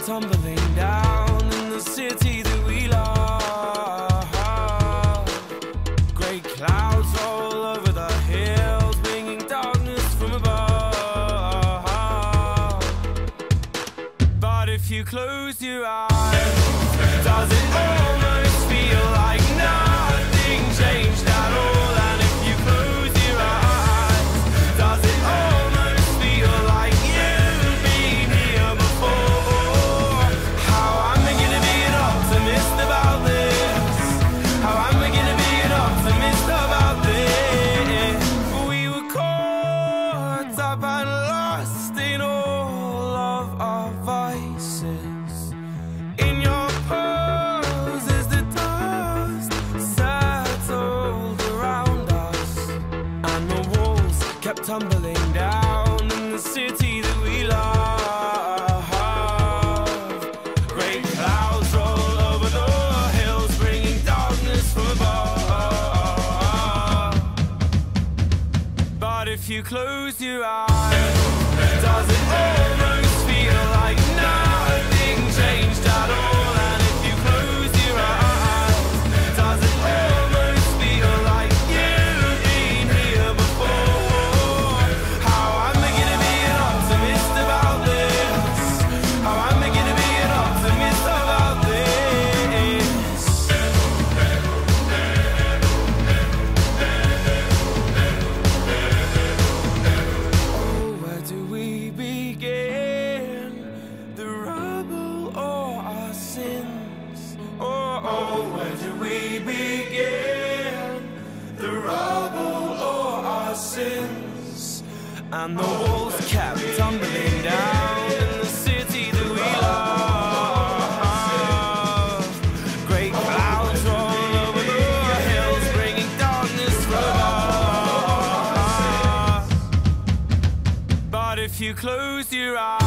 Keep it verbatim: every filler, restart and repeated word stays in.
tumbling down in the city that we love. Great clouds roll over the hills, bringing darkness from above. But if you close your eyes, does it almost feel like nothing changed at all? And if you close your eyes, does it almost feel like you've been here before? How am I gonna be an optimist about this? How am I gonna be an optimist about this? We were caught up and lost in all of our vices. In your pose as the dust settled around us, and the walls kept tumbling down in the city that we love. Great clouds roll over the hills, bringing darkness from above. But if you close your eyes, does it almost feel like nothing changed at all? And if you close your eyes, does it almost feel like you've been here before? How am I gonna be an optimist about this? How am I gonna be an optimist about this? Oh, where do we begin? The rubble or our sins? Oh, oh, where do we begin? The rubble or our sins? And the walls kept tumbling down in the city that we love. Great clouds roll over the hills, bringing darkness from above. But if you close your eyes,